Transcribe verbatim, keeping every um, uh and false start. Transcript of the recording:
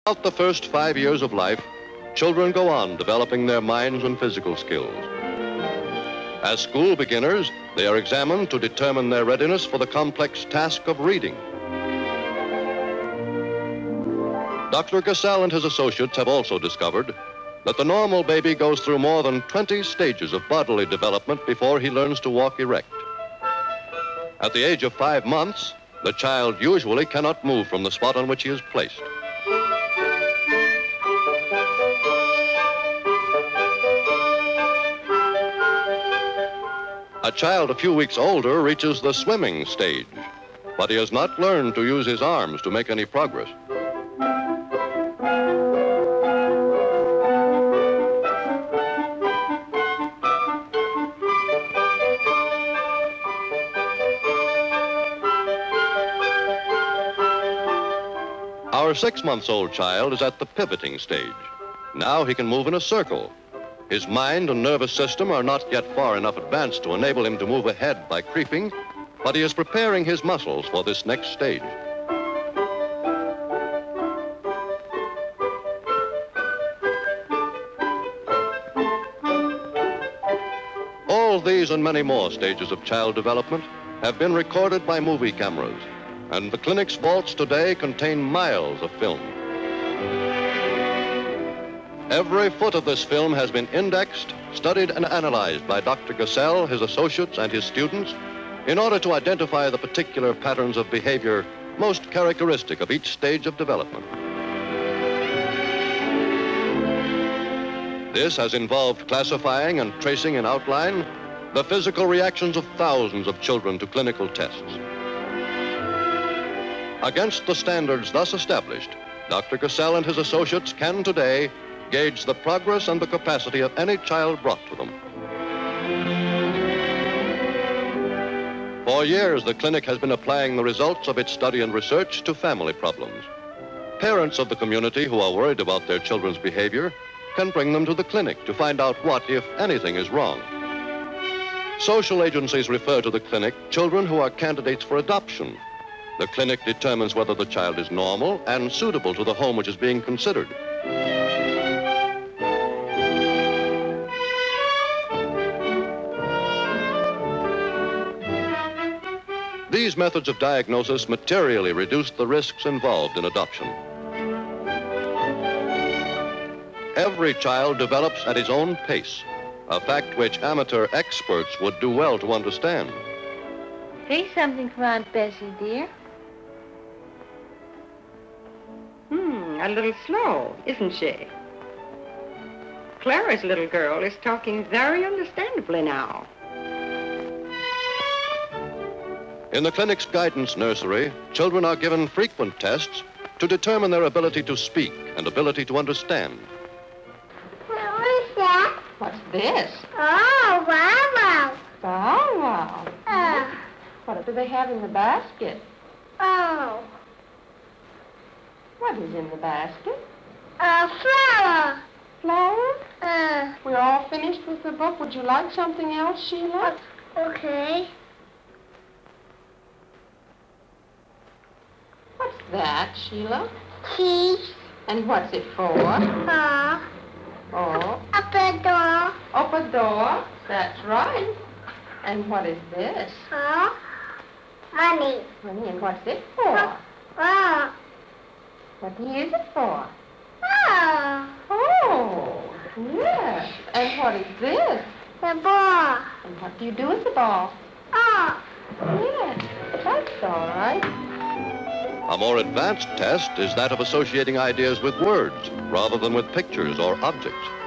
Throughout the first five years of life, children go on developing their minds and physical skills. As school beginners, they are examined to determine their readiness for the complex task of reading. Doctor Gassell and his associates have also discovered that the normal baby goes through more than twenty stages of bodily development before he learns to walk erect. At the age of five months, the child usually cannot move from the spot on which he is placed. A child a few weeks older reaches the swimming stage, but he has not learned to use his arms to make any progress. Our six-month-old child is at the pivoting stage. Now he can move in a circle. His mind and nervous system are not yet far enough advanced to enable him to move ahead by creeping, but he is preparing his muscles for this next stage. All these and many more stages of child development have been recorded by movie cameras, and the clinic's vaults today contain miles of film. Every foot of this film has been indexed, studied, and analyzed by Doctor Gassell, his associates, and his students in order to identify the particular patterns of behavior most characteristic of each stage of development. This has involved classifying and tracing in outline the physical reactions of thousands of children to clinical tests. Against the standards thus established, Doctor Gassell and his associates can today gauge the progress and the capacity of any child brought to them. For years, the clinic has been applying the results of its study and research to family problems. Parents of the community who are worried about their children's behavior can bring them to the clinic to find out what, if anything, is wrong. Social agencies refer to the clinic children who are candidates for adoption. The clinic determines whether the child is normal and suitable to the home which is being considered. These methods of diagnosis materially reduce the risks involved in adoption. Every child develops at his own pace, a fact which amateur experts would do well to understand. Say something for Aunt Bessie, dear. Hmm, a little slow, isn't she? Clara's little girl is talking very understandably now. In the clinic's guidance nursery, children are given frequent tests to determine their ability to speak and ability to understand. What is that? What's this? Oh, wow, wow. Bow wow. Uh, What do they have in the basket? oh, What is in the basket? a flower. Flower? Uh, We're all finished with the book. Would you like something else, Sheila? okay. What's that, Sheila? Cheese. And what's it for? Uh, Oh, up the door. open door. That's right. And what is this? Uh, money. Honey, and what's it for? Oh, What do you use it for? oh, Oh, yes. And what is this? the ball. And what do you do with the ball? Oh, Yes, that's all right. A more advanced test is that of associating ideas with words rather than with pictures or objects.